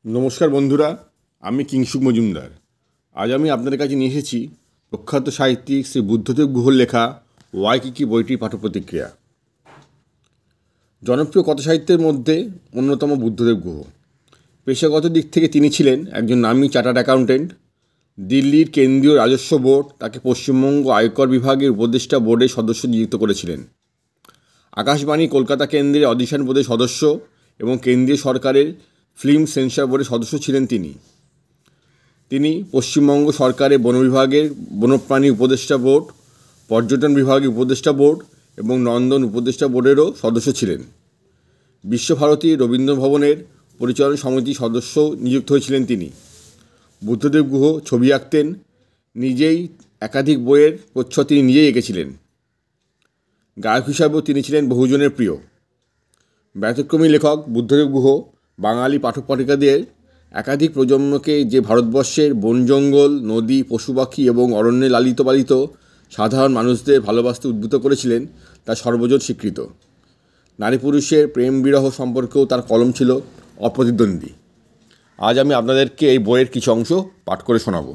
নমস্কার বন্ধুরা, আমি কিংশুক মজুমদার। আজ আমি আপনাদের কাছে নিয়ে এসেছি প্রখ্যাত সাহিত্যিক শ্রী বুদ্ধদেব গুহর লেখা ওয়াইকিকি বইটির পাঠ্যপ্রতিক্রিয়া। জনপ্রিয় কথাসাহিত্যের মধ্যে অন্যতম বুদ্ধদেব গুহ। পেশাগত দিক থেকে তিনি ছিলেন একজন নামী চার্টার্ড অ্যাকাউন্ট্যান্ট। দিল্লির কেন্দ্রীয় রাজস্ব বোর্ড তাকে পশ্চিমবঙ্গ আয়কর বিভাগের উপদেষ্টা বোর্ডের সদস্য নিযুক্ত করেছিলেন। আকাশবাণী কলকাতা কেন্দ্রের অডিশন বোর্ডের সদস্য এবং কেন্দ্রীয় সরকারের ফিল্ম সেন্সর বোর্ডের সদস্য ছিলেন তিনি পশ্চিমবঙ্গ সরকারের বন বিভাগের বন্যপ্রাণী উপদেষ্টা বোর্ড, পর্যটন বিভাগের উপদেষ্টা বোর্ড এবং নন্দন উপদেষ্টা বোর্ডেরও সদস্য ছিলেন। বিশ্বভারতী রবীন্দ্রভবনের পরিচালন সমিতির সদস্য নিযুক্ত হয়েছিলেন তিনি। বুদ্ধদেব গুহ ছবি আঁকতেন, নিজেই একাধিক বইয়ের প্রচ্ছদ তিনি নিজেই এঁকেছিলেন। গায়ক হিসাবেও তিনি ছিলেন বহুজনের প্রিয়। ব্যতিক্রমী লেখক বুদ্ধদেব গুহ বাঙালি পাঠক পাঠিকাদের একাধিক প্রজন্মকে যে ভারতবর্ষের বন জঙ্গল, নদী, পশু পাখি এবং অরণ্যে লালিত পালিত সাধারণ মানুষদের ভালোবাসতে উদ্বুদ্ধ করেছিলেন তা সর্বজন স্বীকৃত। নারী পুরুষের প্রেম বিরহ সম্পর্কেও তার কলম ছিল অপ্রতিদ্বন্দ্বী। আজ আমি আপনাদেরকে এই বইয়ের কিছু অংশ পাঠ করে শোনাব।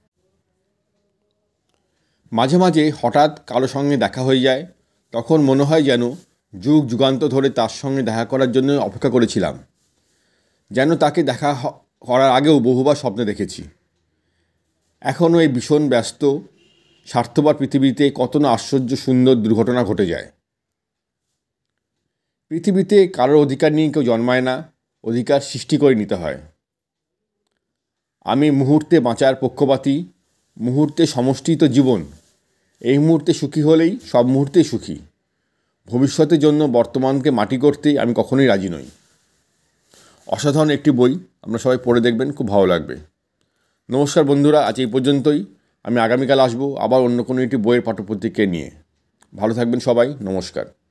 মাঝে মাঝে হঠাৎ কারো সঙ্গে দেখা হয়ে যায়, তখন মনে হয় যেন যুগ যুগান্ত ধরে তার সঙ্গে দেখা করার জন্য অপেক্ষা করেছিলাম। যেন তাকে দেখা করার আগেও বহুবার স্বপ্নে দেখেছি। এখনও এই ভীষণ ব্যস্ত স্বার্থপর পৃথিবীতে কত না আশ্চর্য সুন্দর দুর্ঘটনা ঘটে যায়। পৃথিবীতে কারোর অধিকার নিয়ে কেউ জন্মায় না, অধিকার সৃষ্টি করে নিতে হয়। আমি মুহূর্তে বাঁচার পক্ষপাতী, মুহূর্তে সমষ্টিত জীবন। এই মুহূর্তে সুখী হলেই সব মুহূর্তেই সুখী। ভবিষ্যতের জন্য বর্তমানকে মাটি করতে আমি কখনোই রাজি নই। অসাধারণ একটি বই, আপনারা সবাই পড়ে দেখবেন, খুব ভালো লাগবে। নমস্কার বন্ধুরা, আজ এই পর্যন্তই। আমি আগামীকাল আসবো আবার অন্য কোনো একটি বইয়ের পাঠ্যপ্রতিক্রিয়া নিয়ে। ভালো থাকবেন সবাই, নমস্কার।